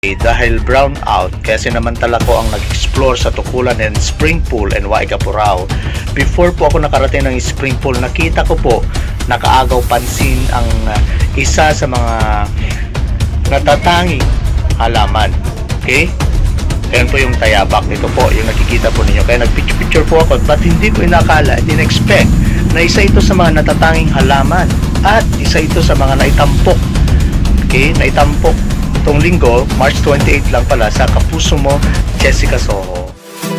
dahil brown out, kaya sinamantala ko ang nag-explore sa Tukulan and Spring Pool and Waigapurao. Before po ako nakarating ng Spring Pool, nakita ko po nakaagaw pansin ang isa sa mga natatanging halaman. Okay? Ayan po yung tayabak. Ito po yung nakikita po ninyo. Kaya nagpicture po ako, but hindi ko inakala, in-expect na isa ito sa mga natatanging halaman at isa ito sa mga naitampok. Okay? Naitampok itong linggo, March 28 lang pala, sa Kapuso Mo, Jessica Soho.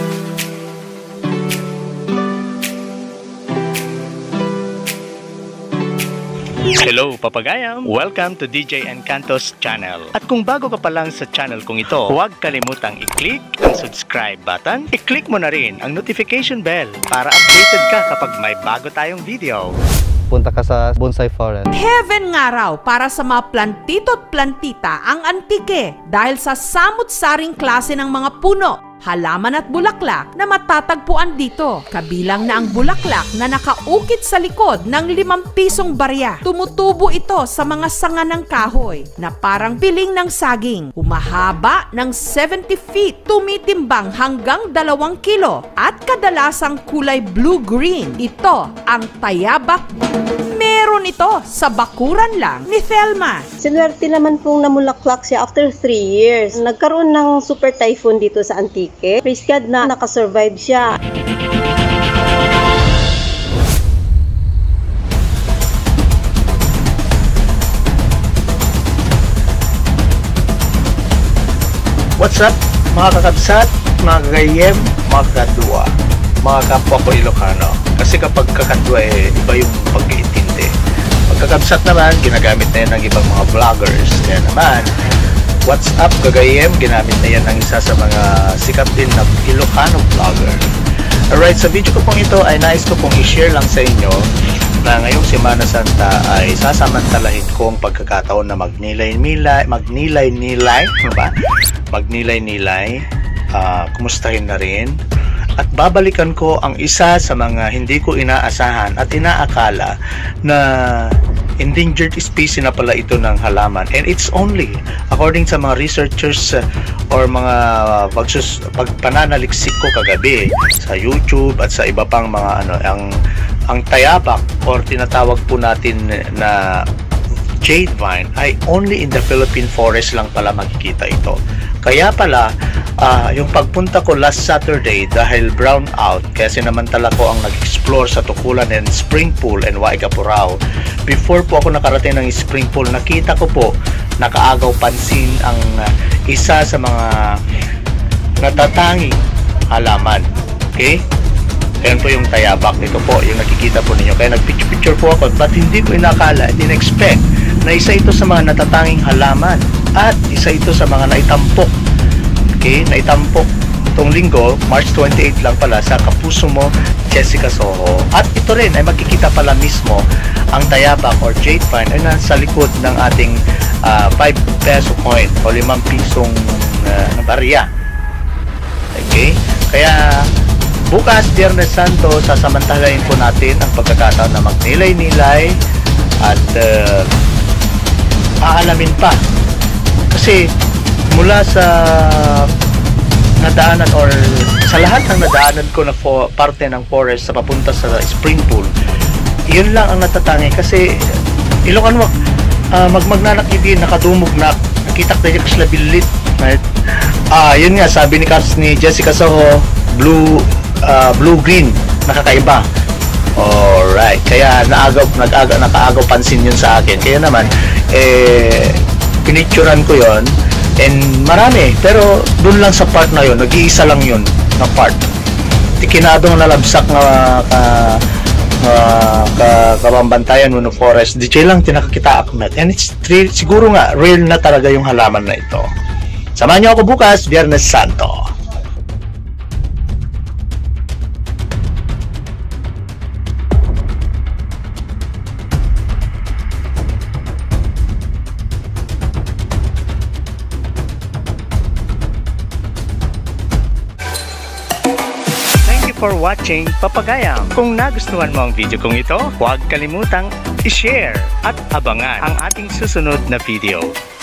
Hello Papagayam! Welcome to DJ Encanto's channel. At kung bago ka pa lang sa channel kong ito, huwag kalimutang i-click ang subscribe button. I-click mo na rin ang notification bell para updated ka kapag may bago tayong video. Punta ka sa bonsai forest. Heaven nga raw para sa mga plantito at plantita ang Antique dahil sa samut-saring klase ng mga puno, halaman at bulaklak na matatagpuan dito. Kabilang na ang bulaklak na nakaukit sa likod ng 5 pisong barya. Tumutubo ito sa mga sanga ng kahoy na parang piling ng saging. Humahaba ng 70 feet, tumitimbang hanggang 2 kilo at kadalasang kulay blue-green. Ito ang tayabak. Meron ito sa bakuran lang ni Thelma. Sinuwerte naman pong namulaklak siya after 3 years. Nagkaroon ng super typhoon dito sa Antique. Praise God na nakasurvive siya. What's up mga kakabsat, mga kagayem, mga kakadwa, mga kapwa ko Ilocano. Kasi kapag kakadwa iba yung pag-iintindi. Pagkakabsat naman, ginagamit na yan ng ibang mga vloggers. Kaya naman, what's up kagayem, ginamit na yan ng isa sa mga sikat din na Ilocano vlogger. Alright, sa video ko pong ito ay nais ko pong i-share lang sa inyo na ngayong Semana Santa ay sasamantalahin ko ang pagkakataon na magnilay-nilay, kumustahin na rin. At babalikan ko ang isa sa mga hindi ko inaasahan at inaakala na endangered species na pala ito ng halaman. And it's only, according sa mga researchers or mga pagpananaliksik ko kagabi sa YouTube at sa iba pang mga ang tayabak or tinatawag po natin na jade vine ay only in the Philippine forest lang pala makikita ito. Kaya pala, yung pagpunta ko last Saturday dahil brown out, kaya sinamantala ko ang nag-explore sa Tukulan and Spring Pool and Waigapurao. Before po ako nakarating ng Spring Pool, nakita ko po nakaagaw pansin ang isa sa mga natatanging halaman. Okay? Ayan po yung tayabak. Ito po yung nakikita po ninyo. Kaya nagpicture po ako, but hindi ko inakala, in-expect na isa ito sa mga natatanging halaman at isa ito sa mga naitampok. Okay, naitampok itong linggo, March 28 lang pala, sa Kapuso Mo, Jessica Soho. At ito rin ay makikita pala mismo ang tayabak or jade vine ay nasa likod ng ating 5 peso coin o 5 pisong barya. Okay, kaya bukas, Biyernes Santo, sasamantalahin po natin ang pagkakataon na magnilay-nilay at aalamin pa. Kasi mula sa nadaanan or sa lahat ng nadaanan ko na parte ng forest sa papunta sa Spring Pool, yun lang ang natatangi. Kasi Ilocano, magnanak-ibig, nakadumog na, nakita ko tayo kasla bilit. Yun nga, sabi ni Jessica Soho, blue-green, nakakaiba. Alright, kaya nakaagaw pansin yun sa akin. Kaya naman, pinicturan ko yon and marami, pero dun lang sa part na yun, nag-iisa lang yun na part. Tikinadong nalabsak na kabambantayan mo no forest, DJ lang tinakakita akmet. And it's siguro nga, real na talaga yung halaman na ito. Samahan niyo ako bukas, Biyernes Santo. For watching Papagayam. Kung nagustuhan mo ang video kong ito, huwag kalimutang i-share at abangan ang ating susunod na video.